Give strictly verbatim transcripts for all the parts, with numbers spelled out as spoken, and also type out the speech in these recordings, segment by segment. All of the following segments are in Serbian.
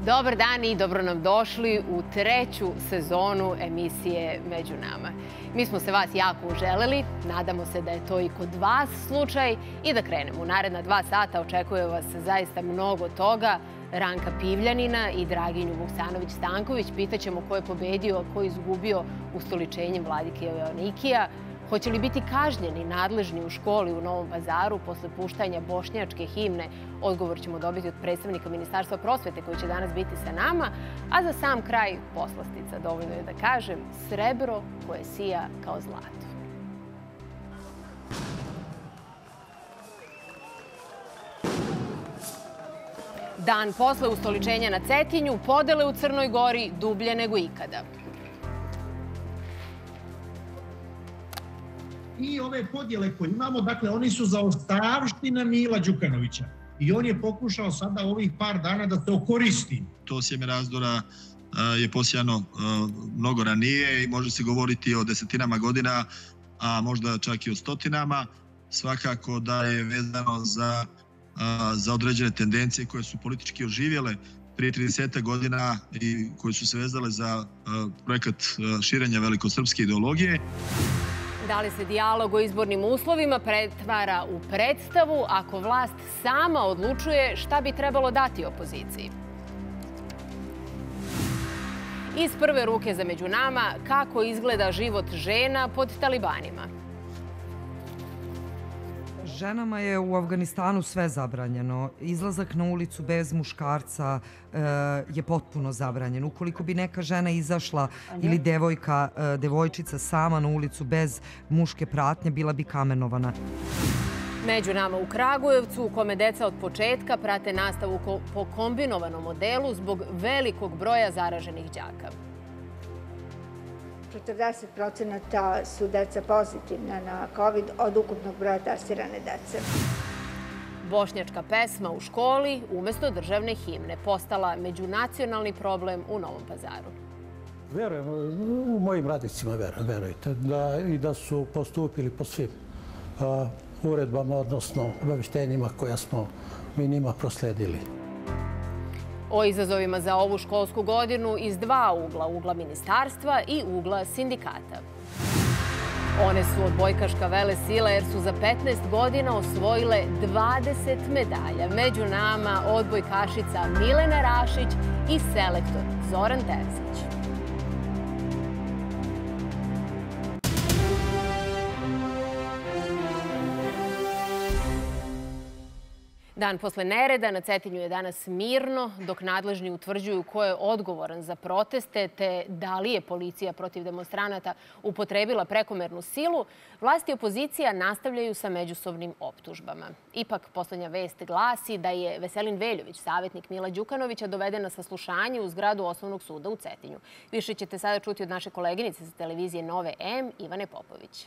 Dobar dan i dobro nam došli u treću sezonu emisije Među nama. Mi smo se vas jako uželeli, nadamo se da je to i kod vas slučaj i da krenemo. U naredna dva sata očekuje vas zaista mnogo toga. Ranka Pivljanina i Draginju Vuksanović-Stanković pitaćemo ko je pobedio, a ko je izgubio ustoličenjem vladike Joanikija. Hoće li biti kažnjeni nadležni u školi u Novom Pazaru posle puštanja bošnjačke himne? Odgovor ćemo dobiti od predstavnika Ministarstva prosvete koji će danas biti sa nama. A za sam kraj poslastica, dovoljno je da kažem, srebro koje sija kao zlato. Dan posle ustoličenja na Cetinju, podele u Crnoj Gori dublje nego ikada. I ove podjele koje imamo, dakle, oni su zaostavština Mila Đukanovića. I on je pokušao sada ovih par dana da se okoristi. To sjeme razdora je posijano mnogo ranije i može se govoriti o desetinama godina, a možda čak i o stotinama. Svakako da je vezano za, za određene tendencije koje su politički oživjele prije trideset godina i koje su se vezale za projekat širenja velikosrpske ideologije. Da li se dijalog o izbornim uslovima pretvara u predstavu ako vlast sama odlučuje šta bi trebalo dati opoziciji? Iz prve ruke za Među nama, kako izgleda život žena pod talibanima? Ženama je u Afganistanu sve zabranjeno. Izlazak na ulicu bez muškarca je potpuno zabranjen. Ukoliko bi neka žena izašla ili devojka, devojčica sama na ulicu bez muške pratnje, bila bi kamenovana. Među nama u Kragujevcu, u kome deca od početka prate nastavu po kombinovanom modelu zbog velikog broja zaraženih đaka. četrdeset procenata su deca pozitivna na COVID od ukupnog broja testirane dece. Bošnjačka pesma u školi umesto državne himne postala međunacionalni problem u Novom Pazaru. Verujem, u mojim radnicima verujem, verujte, i da su postupili po svim uredbama, odnosno obaveštenjima koja smo mi njima prosledili. O izazovima za ovu školsku godinu iz dva ugla, ugla ministarstva i ugla sindikata. One su odbojkaška vele sila jer su za petnaest godina osvojile dvadeset medalja. Među nama odbojkašica Milena Rašić i selektor Zoran Terzić. Dan posle nereda na Cetinju je danas mirno, dok nadležni utvrđuju ko je odgovoran za proteste te da li je policija protiv demonstranata upotrebila prekomernu silu, vlast i opozicija nastavljaju sa međusobnim optužbama. Ipak, poslednja vest glasi da je Veselin Veljović, savjetnik Mila Đukanovića, doveden na saslušanje u zgradu Osnovnog suda u Cetinju. Više ćete sada čuti od naše koleginice sa televizije Nove M, Ivane Popović.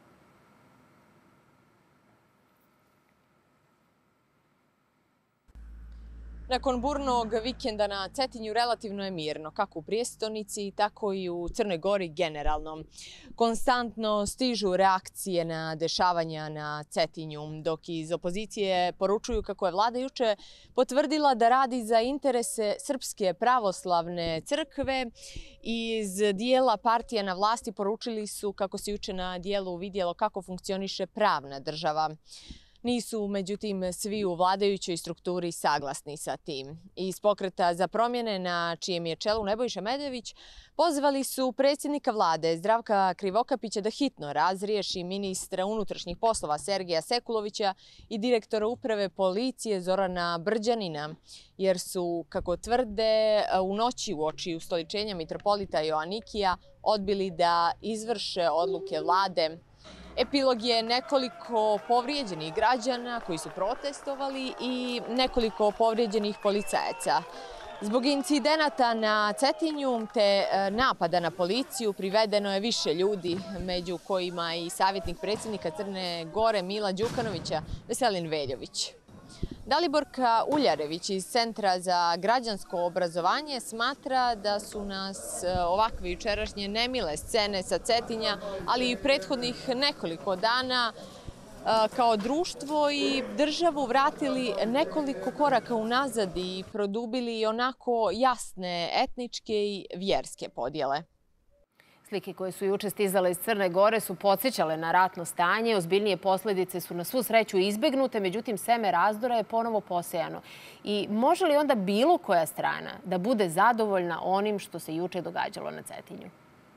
Nakon burnog vikenda na Cetinju relativno je mirno, kako u prijestolnici, tako i u Crnoj Gori generalno. Konstantno stižu reakcije na dešavanja na Cetinju, dok iz opozicije poručuju kako je vlada juče potvrdila da radi za interese Srpske pravoslavne crkve. Iz dijela partija na vlasti poručili su kako se juče na dijelu vidjelo kako funkcioniše pravna država. Nisu, međutim, svi u vladajućoj strukturi saglasni sa tim. Iz Pokreta za promjene, na čijem je čelu Nebojša Medvević, pozvali su predsjednika vlade Zdravka Krivokapića da hitno razriješi ministra unutrašnjih poslova Sergeja Sekulovića i direktora uprave policije Zorana Brđanina, jer su, kako tvrde, u noći uoči ustoličenja mitropolita Joanikija odbili da izvrše odluke vlade. Epilog je nekoliko povrijeđenih građana koji su protestovali i nekoliko povrijeđenih policajaca. Zbog incidenata na Cetinju te napada na policiju privedeno je više ljudi, među kojima i savjetnik predsjednika Crne Gore Mila Đukanovića, Veselin Veljović. Daliborka Uljarević iz Centra za građansko obrazovanje smatra da su nas ovakve jučerašnje nemile scene sa Cetinja, ali i prethodnih nekoliko dana kao društvo i državu vratili nekoliko koraka unazad i produbili onako jasne etničke i vjerske podjele. Slike koje su juče stizale iz Crne Gore su podsjećale na ratno stanje. Ozbiljnije posljedice su na svu sreću izbegnute, međutim seme razdora je ponovo posejano. I može li onda bilo koja strana da bude zadovoljna onim što se juče događalo na Cetinju?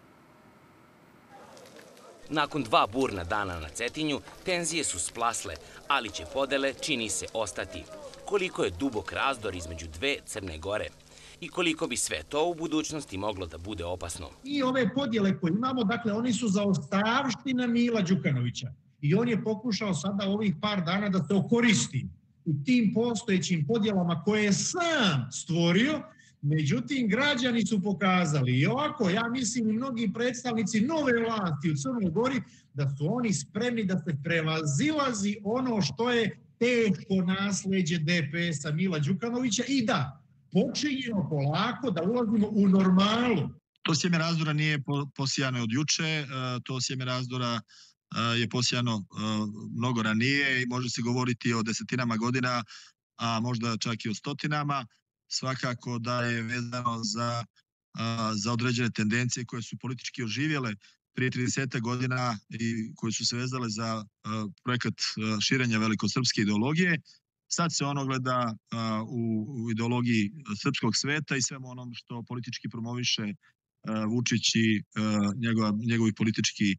Nakon dva burna dana na Cetinju, tenzije su splasle, ali će podele, čini se, ostati. Koliko je dubok razdor između dve Crne Gore i koliko bi sve to u budućnosti moglo da bude opasno. I ove podjele koje imamo, dakle, oni su zaostavština Mila Đukanovića. I on je pokušao sada ovih par dana da se okoristi u tim postojećim podjelama koje je sam stvorio. Međutim, građani su pokazali i ovako, ja mislim i mnogi predstavnici nove vlasti u Crnoj Gori, da su oni spremni da se prevazilazi ono što je teško nasleđe D P S-a Mila Đukanovića i da počinjemo polako da ulazimo u normalu. To sjeme razdora nije posijano od juče, to sjeme razdora je posijano mnogo ranije i može se govoriti o desetinama godina, a možda čak i o stotinama. Svakako da je vezano za, za određene tendencije koje su politički oživjele prije trideset godina i koje su se vezale za projekat širenja velikosrpske ideologije. Sad se ono gleda u, u ideologiji srpskog sveta i svemu onom što politički promoviše Vučić i njegova, njegovi politički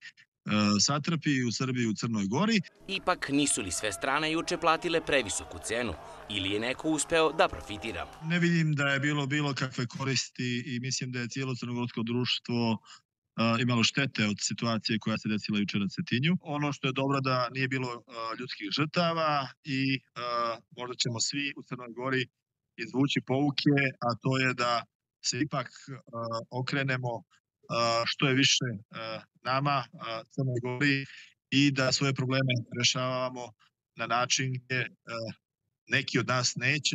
satrapi u Srbiji i u Crnoj Gori. Ipak nisu li sve strane juče platile previsoku cenu ili je neko uspeo da profitira? Ne vidim da je bilo bilo kakve koristi i mislim da je cijelo crnogorsko društvo imalo štete od situacije koja se desila jučer na Cetinju. Ono što je dobro da nije bilo ljudskih žrtava i možda ćemo svi u Crnoj Gori izvući pouke, a to je da se ipak okrenemo što je više nama, Crnoj Gori, i da svoje probleme rešavamo na način gdje neki od nas neće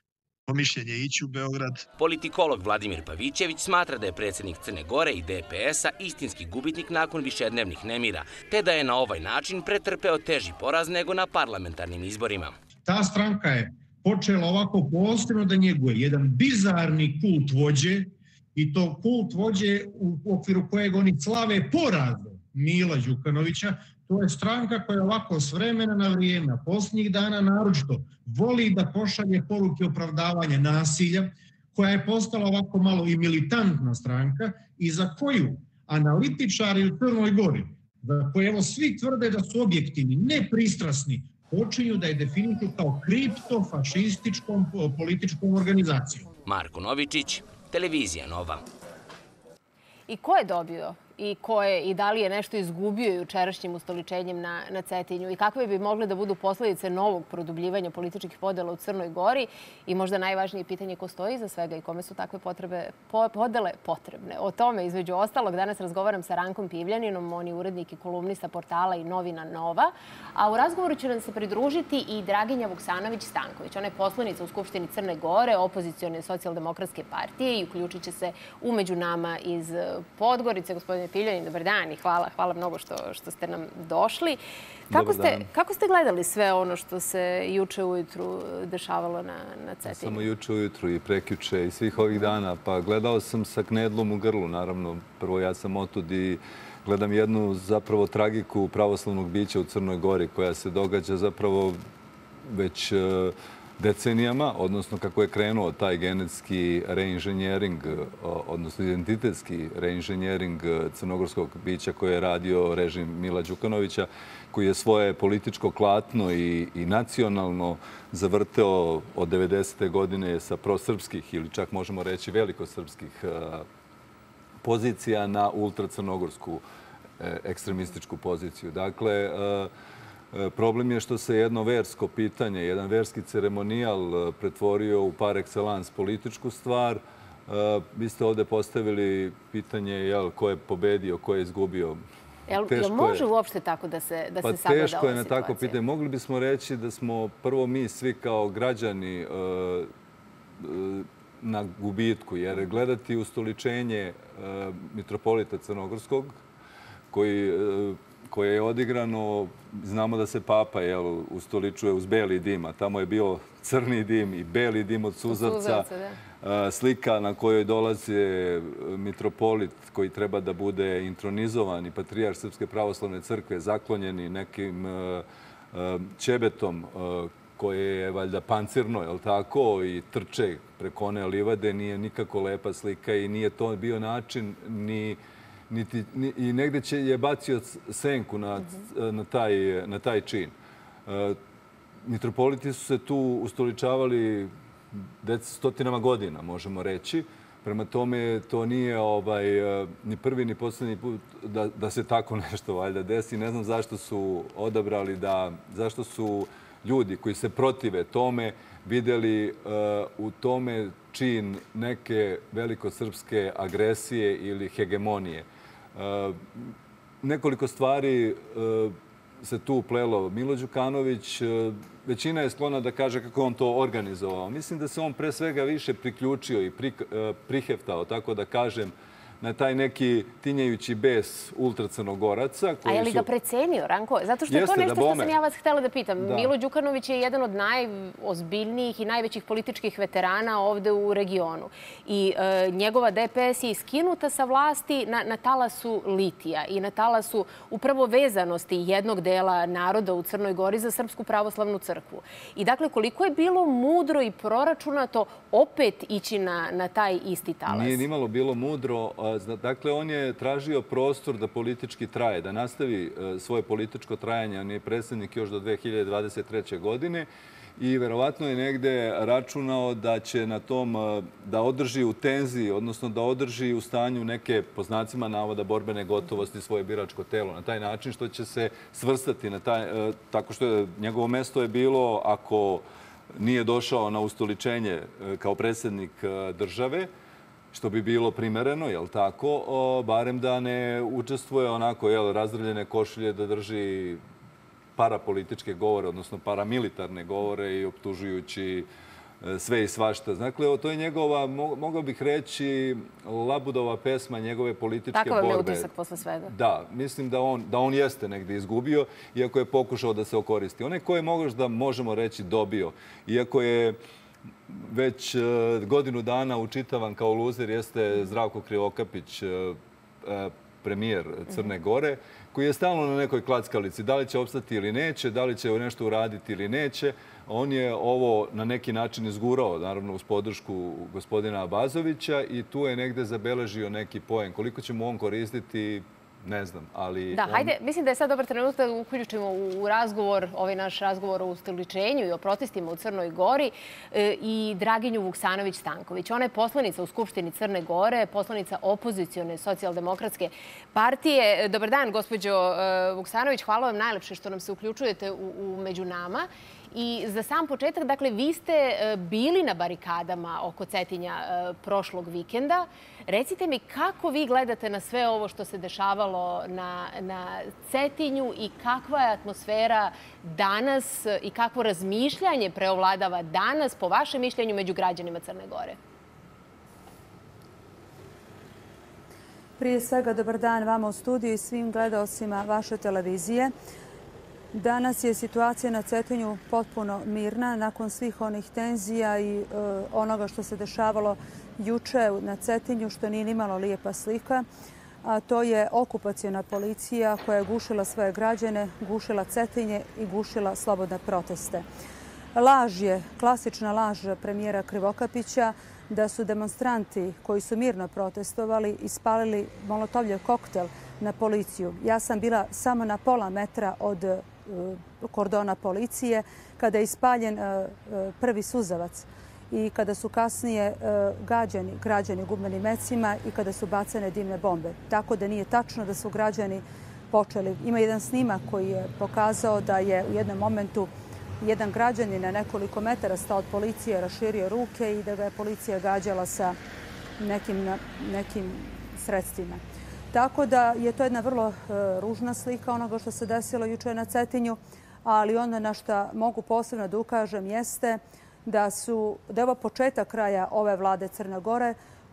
po mišljenje ići u Beograd. Politikolog Vladimir Pavićević smatra da je predsjednik Crne Gore i D P S-a istinski gubitnik nakon višednevnih nemira, te da je na ovaj način pretrpeo teži poraz nego na parlamentarnim izborima. Ta stranka je počela ovako posebno da njeguje jedan bizarni kult vođe, i to kult vođe u okviru kojeg oni slave poraze Mila Đukanovića. To je stranka koja ovako s vremena na vrijeme, a posljednjih dana naročito, voli da pošalje poruke opravdavanja nasilja, koja je postala ovako malo i militantna stranka i za koju analitičari u Crnoj Gori, za koje evo svi tvrde da su objektivni, nepristrasni, počinju da je definišu kao kriptofašističkom političkom organizacijom. Marko Novičić, Televizija Nova. I ko je dobio i ko je i da li je nešto izgubio jučerašnjim ustoličenjem na, na Cetinju i kakve bi mogle da budu posljedice novog produbljivanja političkih podela u Crnoj Gori i možda najvažnije pitanje ko stoji iza svega i kome su takve potrebe, po, podele potrebne. O tome, između ostalog, danas razgovaram sa Rankom Pivljaninom, on je urednik i kolumnista portala i novina Nova, a u razgovoru će nam se pridružiti i Draginja Vuksanović-Stanković. Ona je poslanica u Skupštini Crne Gore, opozicione socijaldemokratske partije i uključit će se umeđu nama iz Podgorice. Gospodine Pivljanin, dobar dan i hvala, hvala mnogo što, što ste nam došli. Kako ste, kako ste gledali sve ono što se juče ujutru dešavalo na, na Cetinju? Samo juče ujutru i prekjuče i svih ovih dana. Pa gledao sam sa knedlom u grlu, naravno. Prvo ja sam otud i gledam jednu zapravo tragiku pravoslavnog bića u Crnoj Gori koja se događa zapravo već decenijama, odnosno kako je krenuo taj genetski reinženjering, odnosno identitetski reinženjering crnogorskog bića koje je radio režim Mila Đukanovića, koji je svoje političko klatno i, i nacionalno zavrteo od devedesete godine sa prosrpskih ili čak možemo reći velikosrpskih pozicija na ultracrnogorsku ekstremističku poziciju. Dakle, problem je što se jedno versko pitanje, jedan verski ceremonijal pretvorio u par excellence političku stvar. Vi ste ovdje postavili pitanje jel, ko je pobedio, ko je izgubio. Jel, jel može uopšte tako da se, da pa se sagleda ova situacija? Teško je na tako pitanje. Mogli bismo reći da smo prvo mi svi kao građani na gubitku, jer gledati ustoličenje mitropolita Crnogorskog, koji koje je odigrano, znamo da se Papa ustoličuje uz beli dim, a tamo je bio crni dim i beli dim od suzavca. Slika na kojoj dolaze mitropolit koji treba da bude intronizovan i patrijarh Srpske pravoslavne crkve, zaklonjeni nekim ćebetom koje je valjda pancirno, je li tako, i trče preko one livade, nije nikako lepa slika i nije to bio način ni Niti, ni, i negde će je bacio senku na, na, taj, na taj čin. E, mitropoliti su se tu ustoličavali stotinama godina, možemo reći. Prema tome, to nije ovaj, ni prvi ni poslednji put da, da se tako nešto valjda desi. Ne znam zašto su odabrali da, zašto su ljudi koji se protive tome videli uh, u tome čin neke velikosrpske agresije ili hegemonije. Uh, nekoliko stvari uh, se tu uplelo. Milo Đukanović, uh, većina je sklona da kaže kako on to organizovao. Mislim da se on pre svega više priključio i pri, uh, priheftao, tako da kažem, na taj neki tinjajući bes ultracrnogoraca. A je li ga precenio, Ranko? Zato što je to nešto što sam ja vas htjela da pitam. Milo Đukanović je jedan od najozbiljnijih i najvećih političkih veterana ovde u regionu. I njegova D P S je iskinuta sa vlasti na, na talasu litija i na talasu upravo vezanosti jednog dela naroda u Crnoj Gori za Srpsku pravoslavnu crkvu. I dakle, koliko je bilo mudro i proračunato opet ići na, na taj isti talas? Nije nimalo bilo mudro. Dakle, on je tražio prostor da politički traje, da nastavi svoje političko trajanje. On je predsjednik još do dve hiljade dvadeset treće. godine i verovatno je negde računao da će na tom, da održi u tenziji, odnosno da održi u stanju neke, po znacima navoda, borbene gotovosti svoje biračko telo. Na taj način što će se svrstati, na taj, tako što je, njegovo mesto je bilo, ako nije došao na ustoličenje kao predsjednik države, što bi bilo primereno, jel tako, o, barem da ne učestvuje onako, jel, razdravljene košulje, da drži parapolitičke govore, odnosno paramilitarne govore i optužujući sve i svašta. Dakle, to je njegova, mogao bih reći, labudova pesma njegove političke borbe. Tako vam je utisak posle svega. Da, mislim da on, da on jeste negdje izgubio, iako je pokušao da se okoristi. Onaj ko je možda, možemo reći, dobio, iako je već godinu dana učitavan kao luzer, jeste Zdravko Krivokapić, premijer Crne Gore, koji je stalno na nekoj klackalici. Da li će opstati ili neće, da li će nešto uraditi ili neće. On je ovo na neki način izgurao, naravno uz podršku gospodina Abazovića, i tu je negde zabeležio neki poen. Koliko će mu on koristiti, ne znam, ali... Da, hajde, mislim da je sad dobar trenutak da uključimo u razgovor, ovaj naš razgovor o ustoličenju i o protestima u Crnoj Gori i Draginju Vuksanović-Stanković. Ona je poslanica u Skupštini Crne Gore, poslanica opozicione socijaldemokratske partije. Dobar dan, gospođo Vuksanović, hvala vam najlepše što nam se uključujete u, u među nama. I za sam početak, dakle, vi ste bili na barikadama oko Cetinja prošlog vikenda. Recite mi kako vi gledate na sve ovo što se dešavalo na, na Cetinju i kakva je atmosfera danas i kakvo razmišljanje preovladava danas, po vašem mišljenju, među građanima Crne Gore? Prije svega, dobar dan vama u studiju i svim gledaocima vaše televizije. Danas je situacija na Cetinju potpuno mirna nakon svih onih tenzija i e, onoga što se dešavalo juče na Cetinju, što nije nimalo lijepa slika. A to je okupaciona policija koja je gušila svoje građane, gušila Cetinje i gušila slobodne proteste. Laž je, klasična laž premijera Krivokapića da su demonstranti koji su mirno protestovali ispalili molotovljev koktel na policiju. Ja sam bila samo na pola metra od kordona policije kada je ispaljen prvi suzavac i kada su kasnije gađani građani gumenim mecima i kada su bacane dimne bombe. Tako da nije tačno da su građani počeli. Ima jedan snimak koji je pokazao da je u jednom momentu jedan građanin na nekoliko metara stao od policije, raširio ruke i da ga je policija gađala sa nekim, nekim sredstvima. Tako da je to jedna vrlo ružna slika onoga što se desilo juče na Cetinju, ali ono na što mogu posebno da ukažem jeste da su, da je ovo početak kraja ove vlade Crne Gore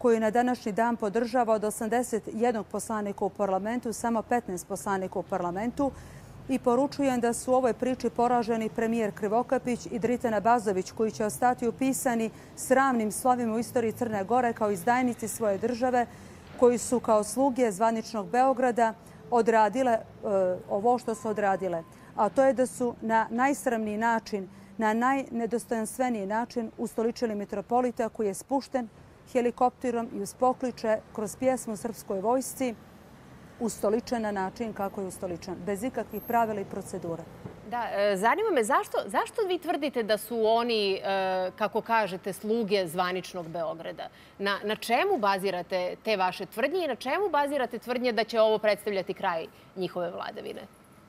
koji na današnji dan podržava od osamdeset jednog poslanika u parlamentu samo petnaest poslanika u parlamentu i poručujem da su u ovoj priči poraženi premijer Krivokapić i Dritana Bazović, koji će ostati upisani sramnim slovima u istoriji Crne Gore kao izdajnici svoje države, koji su kao sluge zvaničnog Beograda odradile ovo što su odradile. A to je da su na najsramniji način, na najnedostojanstveniji način ustoličili mitropolita koji je spušten helikopterom i uz pokliče kroz pjesmu srpskoj vojsci ustoličen na način kako je ustoličen, bez ikakvih pravila i procedura. Da, zanima me zašto, zašto vi tvrdite da su oni, kako kažete, sluge zvaničnog Beograda? Na, na čemu bazirate te vaše tvrdnje i na čemu bazirate tvrdnje da će ovo predstavljati kraj njihove vladavine?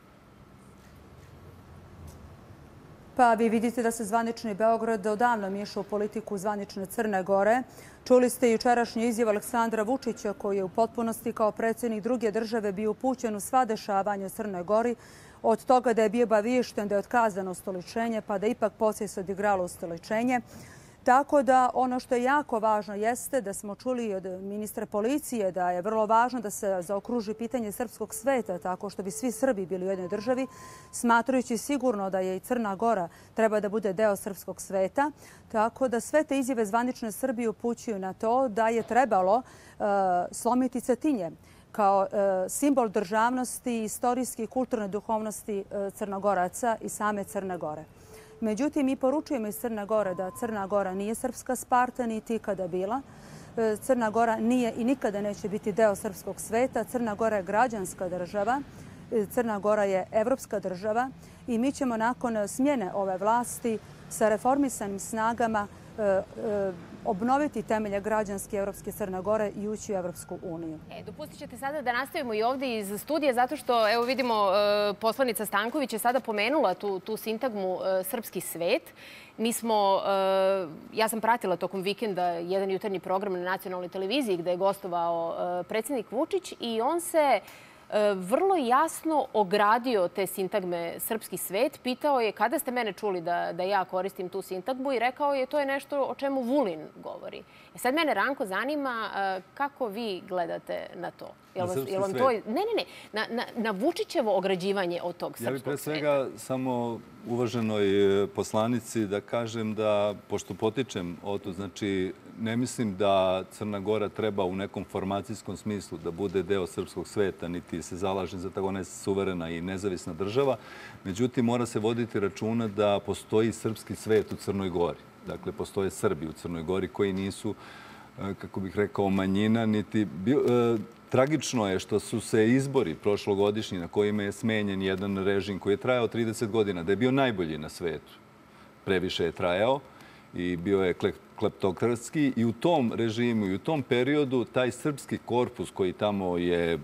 Pa vi vidite da se zvanični Beograd odavno miješa u politiku zvanične Crne Gore. Čuli ste i jučerašnju izjavu Aleksandra Vučića, koji je u potpunosti kao predsjednik druge države bio upućen u sva dešavanja u Crnoj Gori, od toga da je bio obaviješten da je otkazano ustoličenje, pa da ipak poslije se odigralo ustoličenje. Tako da ono što je jako važno jeste da smo čuli od ministra policije da je vrlo važno da se zaokruži pitanje srpskog sveta, tako što bi svi Srbi bili u jednoj državi, smatrajući sigurno da je i Crna Gora treba da bude deo srpskog sveta. Tako da sve te izjave zvanične Srbije upućuju na to da je trebalo uh, slomiti Cetinje kao uh, simbol državnosti, istorijske i kulturne duhovnosti uh, Crnogoraca i same Crne Gore. Međutim, mi poručujemo iz Crne Gore da Crna Gora nije srpska Sparta, niti ikada bila. Crna Gora nije i nikada neće biti deo srpskog sveta. Crna Gora je građanska država. Crna Gora je evropska država i mi ćemo nakon smjene ove vlasti sa reformisanim snagama obnoviti temelje građanske evropske Crne Gore i ući u Evropsku uniju. E, dopustit ćete sada da nastavimo i ovdje iz studija, zato što, evo vidimo, poslanica Stanković je sada pomenula tu, tu sintagmu srpski svet. Mi smo, ja sam pratila tokom vikenda jedan jutarnji program na nacionalnoj televiziji gdje je gostovao predsjednik Vučić i on se vrlo jasno ogradio te sintagme srpski svet. Pitao je kada ste mene čuli da, da ja koristim tu sintagmu i rekao je to je nešto o čemu Vulin govori. E sad mene, Ranko, zanima kako vi gledate na to. Jel vas, jel vam to... Ne, ne, ne. Na, na, na Vučićevo ograđivanje od tog srpskog sveta. Ja bih pre svega sveta. samo uvaženoj poslanici da kažem da, pošto potičem od to, znači ne mislim da Crna Gora treba u nekom formacijskom smislu da bude deo srpskog sveta, niti se zalažem za tako ne suverena i nezavisna država. Međutim, mora se voditi računa da postoji srpski svet u Crnoj Gori. Dakle, postoje Srbi u Crnoj Gori koji nisu, kako bih rekao, manjina, niti... Tragično je što su se izbori prošlogodišnji na kojima je smenjen jedan režim koji je trajao trideset godina, da je bio najbolji na svetu. Previše je trajao i bio je kleptokratski i u tom režimu i u tom periodu taj srpski korpus koji tamo je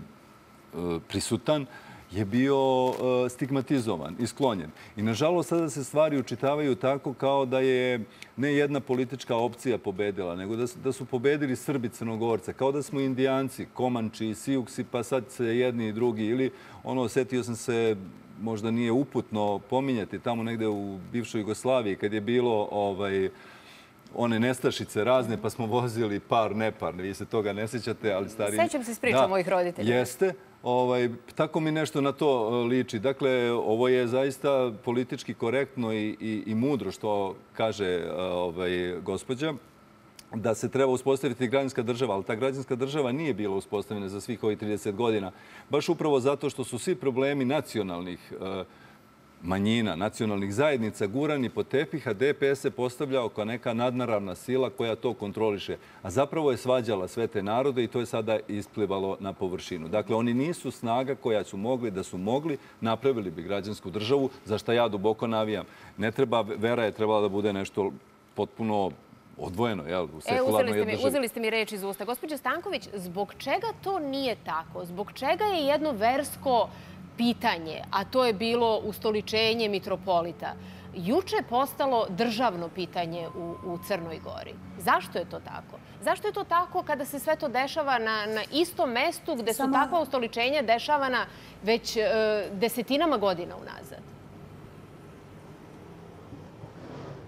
prisutan je bio stigmatizovan i sklonjen. I nažalost sada se stvari učitavaju tako kao da je ne jedna politička opcija pobedila, nego da su, da su pobedili Srbi Crnogorca, kao da smo Indijanci, Komanči, Sijuksi, pa sad se jedni i drugi. Ili ono, osjetio sam se, možda nije uputno pominjati, tamo negde u bivšoj Jugoslaviji, kad je bilo ovaj, one nestašice razne, pa smo vozili par, nepar. Vi se toga ne sjećate, ali stari... Sećam se s pričom da, mojih roditelja. Jeste. Ovaj, tako mi nešto na to liči. Dakle, ovo je zaista politički korektno i, i, i mudro što kaže ovaj, gospođa, da se treba uspostaviti građanska država, ali ta građanska država nije bila uspostavljena za svih ovih trideset godina. Baš upravo zato što su svi problemi nacionalnih uh, manjina, nacionalnih zajednica gurani po tepih, a D P S se postavljao kao neka nadnaravna sila koja to kontroliše. A zapravo je svađala sve te narode i to je sada isplivalo na površinu. Dakle, oni nisu snaga koja su mogli, da su mogli, napravili bi građansku državu, za što ja duboko navijam. Ne treba, vera je trebala da bude nešto potpuno odvojeno, jel, u sekularnoj državi. E, uzeli ste mi reč iz usta. Gospođo Stanković, zbog čega to nije tako? Zbog čega je jedno versko pitanje, a to je bilo ustoličenje mitropolita, juče postalo državno pitanje u, u Crnoj Gori? Zašto je to tako? Zašto je to tako kada se sve to dešava na, na istom mestu gde su Samo... takva ustoličenja dešavana već e, desetinama godina unazad?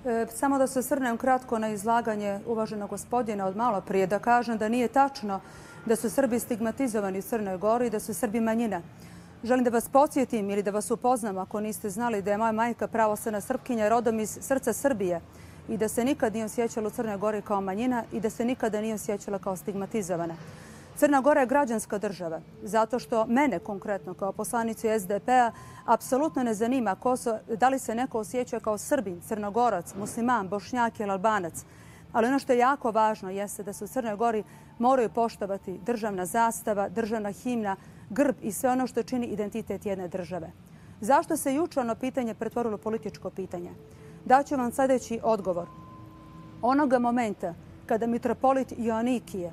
Samo da se osvrnem kratko na izlaganje uvaženog gospodina od malo prije, da kažem da nije tačno da su Srbi stigmatizovani u Crnoj Gori i da su Srbi manjina. Želim da vas podsjetim ili da vas upoznam, ako niste znali, da je moja majka pravoslavna Srpkinja rodom iz srca Srbije i da se nikad nije osjećala u Crnoj Gori kao manjina i da se nikada nije osjećala kao stigmatizovana. Crna Gora je građanska država, zato što mene konkretno kao poslanicu S D P-a apsolutno ne zanima da li se neko osjeća kao Srbin, Crnogorac, musliman, Bošnjak ili Albanac. Ali ono što je jako važno jeste da se u Crnoj Gori moraju poštovati državna zastava, državna himna, grb i sve ono što čini identitet jedne države. Zašto se juče ono pitanje pretvorilo u političko pitanje? Daću vam sljedeći odgovor. Onoga momenta kada mitropolit Joanikije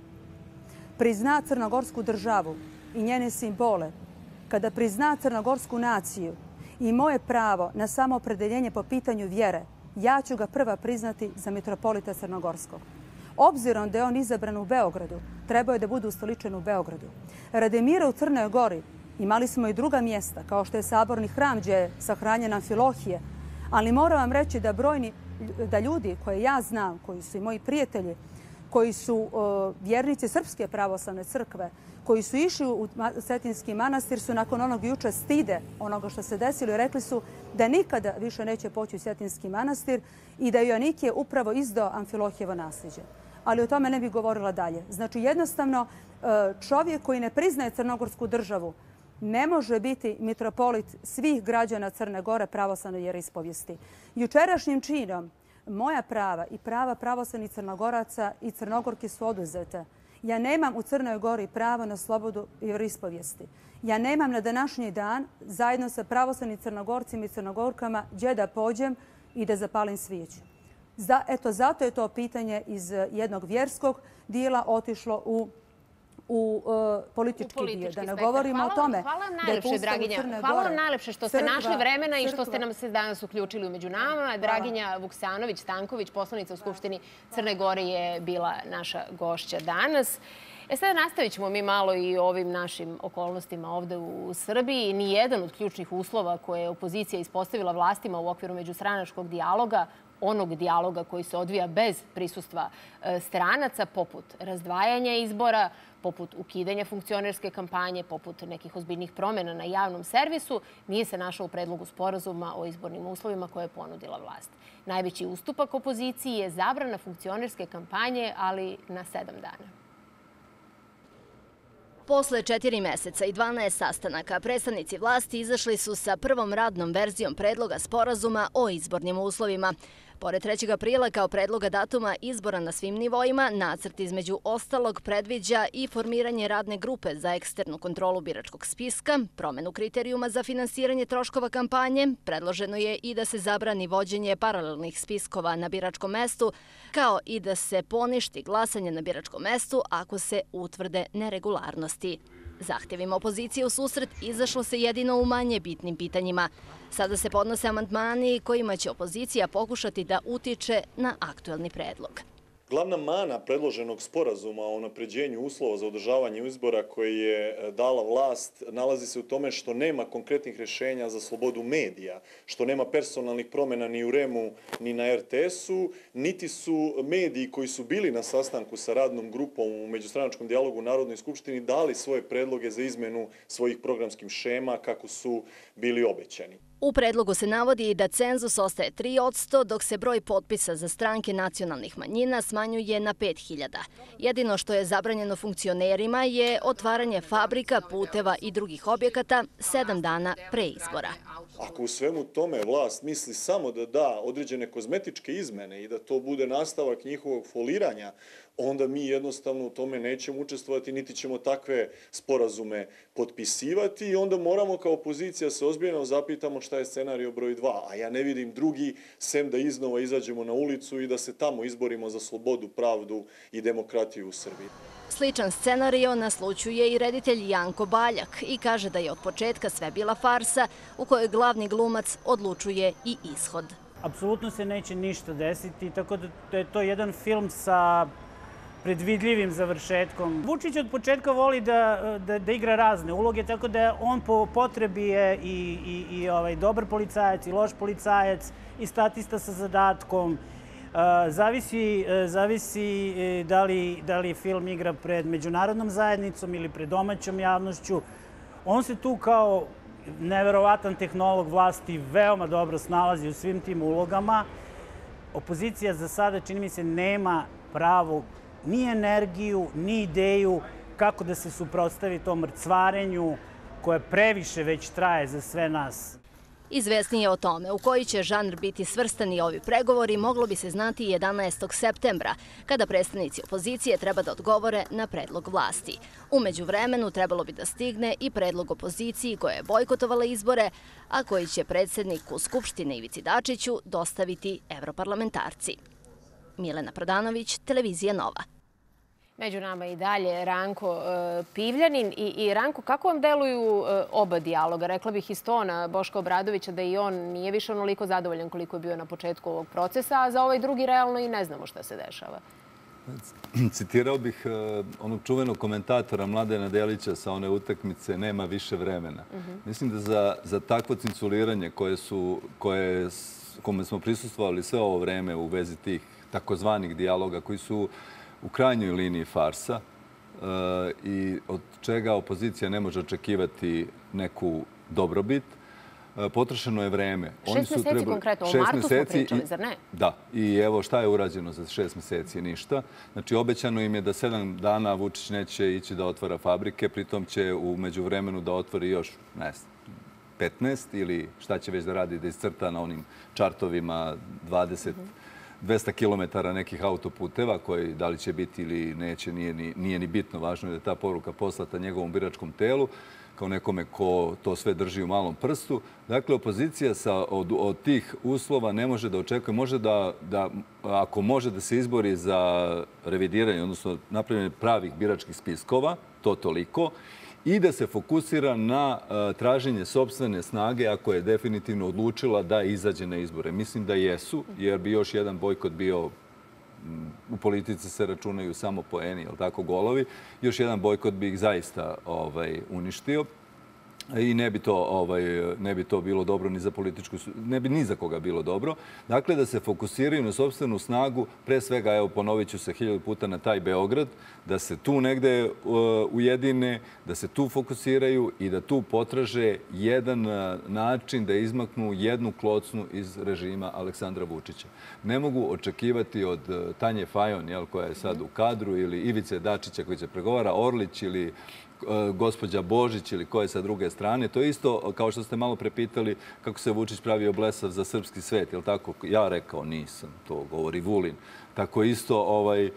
prizna crnogorsku državu i njene simbole, kada prizna crnogorsku naciju i moje pravo na samoopredeljenje po pitanju vjere, ja ću ga prva priznati za mitropolita Crnogorskog. Obzirom da je on izabran u Beogradu, trebao je da bude ustoličen u Beogradu. Radi mira u Crnoj Gori imali smo i druga mjesta, kao što je Saborni hram gdje je sahranjena Amfilohije, ali moram vam reći da brojni, da ljudi koje ja znam, koji su i moji prijatelji, koji su uh, vjernici Srpske pravoslavne crkve, koji su išli u Cetinski manastir, su nakon onog juče stide onoga što se desilo i rekli su da nikada više neće poći u Cetinski manastir i da Joanikije upravo izdao Amfilohijevo nasljeđe. Ali o tome ne bih govorila dalje. Znači, jednostavno, čovjek koji ne priznaje crnogorsku državu ne može biti mitropolit svih građana Crne Gore pravoslavne vjeroispovijesti. Jučerašnjim činom moja prava i prava pravoslavnih Crnogoraca i Crnogorki su oduzete. Ja nemam u Crnoj Gori pravo na slobodu vjeroispovijesti. Ja nemam na današnji dan, zajedno sa pravoslavnim Crnogorcima i Crnogorkama, gdje da pođem i da zapalim svijeću. Eto, zato je to pitanje iz jednog vjerskog dijela otišlo u u uh, politički, politički dio. Da ne govorimo hvala, o tome. Hvala vam najlepše, Draginja. Hvala vam najlepše što ste crkva, našli vremena crkva. I što ste nam se danas uključili umeđu nama. Draginja Vuksanović-Stanković, poslanica u Skupštini Crne Gore, je bila naša gošća danas. E sada nastavit ćemo mi malo i ovim našim okolnostima ovde u Srbiji. Nijedan od ključnih uslova koje je opozicija ispostavila vlastima u okviru međustranačkog dijaloga, onog dijaloga koji se odvija bez prisustva stranaca, poput razdvajanja izbora, poput ukidanja funkcionerske kampanje, poput nekih ozbiljnih promjena na javnom servisu, nije se našao u predlogu sporazuma o izbornim uslovima koje je ponudila vlast. Najveći ustupak opoziciji je zabrana funkcionerske kampanje, ali na sedam dana. Posle četiri meseca i dvanaest sastanaka, predstavnici vlasti izašli su sa prvom radnom verzijom predloga sporazuma o izbornim uslovima. Pored trećeg aprila kao predloga datuma izbora na svim nivoima, nacrt između ostalog predviđa i formiranje radne grupe za eksternu kontrolu biračkog spiska, promenu kriterijuma za finansiranje troškova kampanje, predloženo je i da se zabrani vođenje paralelnih spiskova na biračkom mestu, kao i da se poništi glasanje na biračkom mestu ako se utvrde neregularnosti. Zahtjevima opozicije u susret izašlo se jedino u manje bitnim pitanjima. Sada se podnose amandmani kojima će opozicija pokušati da utiče na aktuelni predlog. Glavna mana predloženog sporazuma o unapređenju uslova za održavanje izbora koji je dala vlast nalazi se u tome što nema konkretnih rješenja za slobodu medija, što nema personalnih promjena ni u REM-u ni na R T S-u, niti su mediji koji su bili na sastanku sa radnom grupom u međustranačkom dijalogu u Narodnoj skupštini dali svoje predloge za izmenu svojih programskih šema kako su bili obećani. U predlogu se navodi da cenzus ostaje tri posto, dok se broj potpisa za stranke nacionalnih manjina smanjuje na pet hiljada. Jedino što je zabranjeno funkcionerima je otvaranje fabrika, puteva i drugih objekata sedam dana pre izbora. Ako u svemu tome vlast misli samo da da određene kozmetičke izmene i da to bude nastavak njihovog foliranja, onda mi jednostavno u tome nećemo učestvovati, niti ćemo takve sporazume potpisivati i onda moramo kao opozicija se ozbiljno zapitamo šta je scenario broj dva. A ja ne vidim drugi, sem da iznova izađemo na ulicu i da se tamo izborimo za slobodu, pravdu i demokratiju u Srbiji. Sličan scenario naslućuje i reditelj Janko Baljak i kaže da je od početka sve bila farsa u kojoj glavni glumac odlučuje i ishod. Apsolutno se neće ništa desiti, tako da je to jedan film sa predvidljivim završetkom. Vučić od početka voli da, da, da igra razne uloge, tako da on po potrebi je i, i, i ovaj, dobar policajac, i loš policajac, i statista sa zadatkom. Zavisi, zavisi da li, da li film igra pred međunarodnom zajednicom ili pred domaćom javnošću. On se tu kao neverovatan tehnolog vlasti veoma dobro snalazi u svim tim ulogama. Opozicija za sada, čini mi se, nema pravu ni energiju, ni ideju kako da se suprotstavi tom mrcvarenju koje previše već traje za sve nas. Izvesnije o tome u koji će žanr biti svrstani ovi pregovori moglo bi se znati jedanaestog septembra, kada predstavnici opozicije treba da odgovore na predlog vlasti. U međuvremenu trebalo bi da stigne i predlog opoziciji koja je bojkotovala izbore, a koji će predsjedniku Skupštine Ivici Dačiću dostaviti evroparlamentarci. Milena Prodanović, Televizija Nova. Među nama i dalje Ranko Pivljanin. I, i Ranko, kako vam deluju oba dijaloga? Rekla bih iz tona Boška Obradovića da i on nije više onoliko zadovoljan koliko je bio na početku ovog procesa, a za ovaj drugi realno i ne znamo šta se dešava. Citirao bih onog čuvenog komentatora Mladena Delića sa one utakmice "Nema više vremena". Uh-huh. Mislim da za, za takvo cinculiranje koje su, koje, kome smo prisustvovali sve ovo vreme u vezi tih takozvanih dijaloga koji su u krajnjoj liniji farsa i od čega opozicija ne može očekivati neku dobrobit, potrošeno je vreme. Šest mjeseci konkretno, u martu smo pričali, zar ne? Da, i evo šta je urađeno za šest mjeseci, ništa. Znači, obećano im je da sedam dana Vučić neće ići da otvara fabrike, pritom će u međuvremenu da otvori još, ne znam, petnaest ili šta će već da radi, da iscrta na onim čartovima dvadeset dvesta kilometara nekih autoputeva, koji da li će biti ili neće, nije ni, nije ni bitno. Važno je da je ta poruka poslata njegovom biračkom telu, kao nekome ko to sve drži u malom prstu. Dakle, opozicija sa, od, od tih uslova ne može da očekuje, može da, da, ako može da se izbori za revidiranje, odnosno napravljanje pravih biračkih spiskova, to toliko, i da se fokusira na uh, traženje sopstvene snage ako je definitivno odlučila da izađe na izbore. Mislim da jesu, jer bi još jedan bojkot bio, m, u politici se računaju samo poeni, jel tako, golovi, još jedan bojkot bi ih zaista ovaj, uništio. I ne bi, to, ovaj, ne bi to bilo dobro ni za političku, ne bi ni za koga bilo dobro. Dakle, da se fokusiraju na sopstvenu snagu, pre svega, evo, ponovit ću se hiljadu puta na taj Beograd, da se tu negde uh, ujedine, da se tu fokusiraju i da tu potraže jedan uh, način da izmaknu jednu klocnu iz režima Aleksandra Vučića. Ne mogu očekivati od uh, Tanje Fajon, jel, koja je sad u kadru, ili Ivice Dačića koji će pregovara, Orlić ili gospođa Božić ili ko je sa druge strane. To je isto, kao što ste malo prepitali, kako se Vučić pravio blesav za srpski svet. Je li tako? Ja rekao nisam, to govori Vulin. Tako isto, ovaj,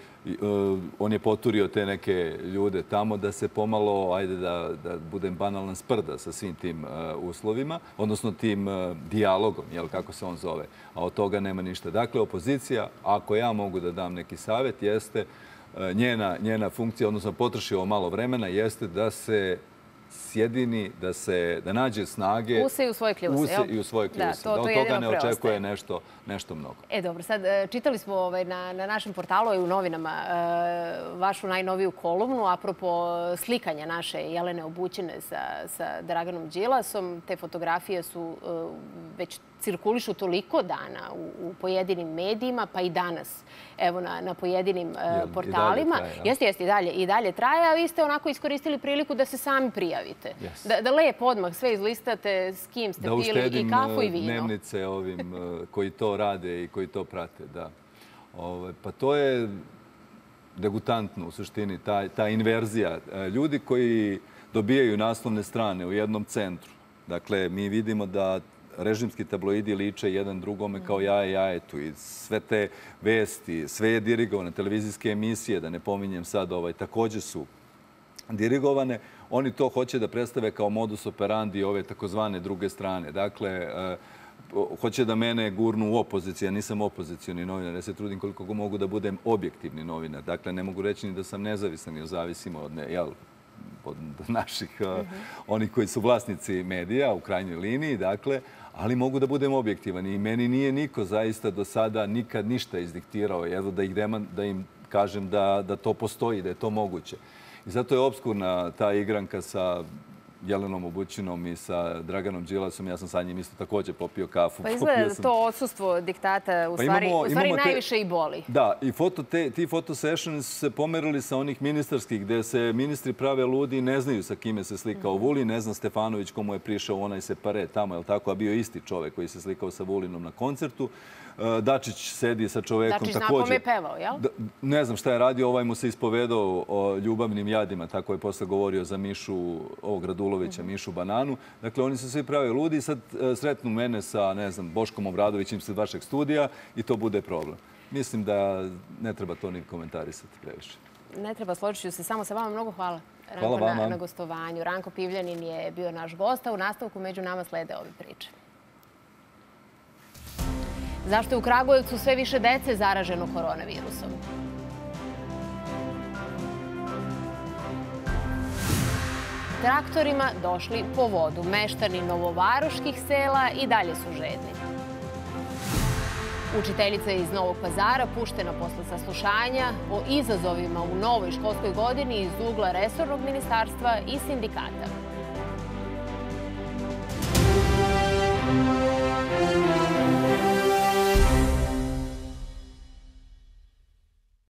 on je poturio te neke ljude tamo da se pomalo, ajde da, da budem banalan, sprda sa svim tim uh, uslovima, odnosno tim uh, dijalogom, jel, kako se on zove. A od toga nema ništa. Dakle, opozicija, ako ja mogu da dam neki savjet, jeste Njena, njena funkcija, odnosno potroši ovo malo vremena, jeste da se sjedini, da se da nađe snage use i u svoje kljuse, use i u svoje kljuse. Da, to, da od to toga ne očekuje preostaje. nešto, nešto mnogo. E, dobro, sad čitali smo ovaj, na, na našem portalu i u novinama uh, vašu najnoviju kolumnu apropo slikanja naše Jelene Obućine sa, sa Draganom Đilasom. Te fotografije su uh, već cirkulišu toliko dana u, u pojedinim medijima, pa i danas, evo, na, na pojedinim uh, portalima. I dalje traje, jeste, jeste, i dalje, i dalje traje, a vi ste onako iskoristili priliku da se sami prijavite. Yes. Da, da lepo odmah sve izlistate s kim ste da pili i kafu i vino. Da dnevnice ovim koji to rade i koji to prate, da. Ove, pa to je degutantno u suštini, ta, ta inverzija. Ljudi koji dobijaju naslovne strane u jednom centru. Dakle, mi vidimo da režimski tabloidi liče jedan drugome kao jaje jajetu i sve te vesti, sve je dirigovane, televizijske emisije, da ne pominjem sad, ovaj, također su dirigovane. Oni to hoće da predstave kao modus operandi ove takozvane druge strane. Dakle, hoće da mene gurnu u opoziciju. Ja nisam opozicijni novinar. Ja se trudim koliko mogu da budem objektivni novinar. Dakle, ne mogu reći ni da sam nezavisan, jer zavisimo od, ne, jel, od naših, uh-huh. onih koji su vlasnici medija u krajnjoj liniji. Dakle, ali mogu da budem objektivan. I meni nije niko zaista do sada nikad ništa izdiktirao. Evo da, ih deman, da im kažem da, da to postoji, da je to moguće. I zato je obskurna ta igranka sa Jelenom Obućinom i sa Draganom Đilasom. Ja sam sa njim isto također popio kafu. Pa izgleda da to odsustvo diktata u stvari, u stvari najviše i boli. Da, i foto te, ti foto sessions su se pomerili sa onih ministarskih gde se ministri prave ludi i ne znaju sa kime se slikao Vulin. Ne zna Stefanović komu je prišao onaj separe tamo, je li tako, a bio isti čovek koji se slikao sa Vulinom na koncertu. Dačić sedi sa čovekom također. Dačić zna kome je pevao, jel? Ne znam šta je radio, ovaj mu se ispovedao o ljubavnim jadima, tako je posle govorio za Mišu, ovog Radulovića, Mišu Bananu. Dakle, oni se svi pravi ludi i sad sretnu mene sa, ne znam, Boškom Obradovićem sa vašeg studija i to bude problem. Mislim da ne treba to ni komentarisati previše. Ne treba, složit ću se samo sa vama. Mnogo hvala. Hvala vama. Na, na gostovanju. Ranko Pivljanin je bio naš gost, a u nastavku među nama slede ove priče. Zašto je u Kragujevcu sve više dece zaraženo koronavirusom? Traktorima došli po vodu. Meštani novovaroških sela i dalje su žedni. Učiteljica iz Novog Pazara puštena posle saslušanja o izazovima u novoj školskoj godini iz ugla resornog ministarstva i sindikata.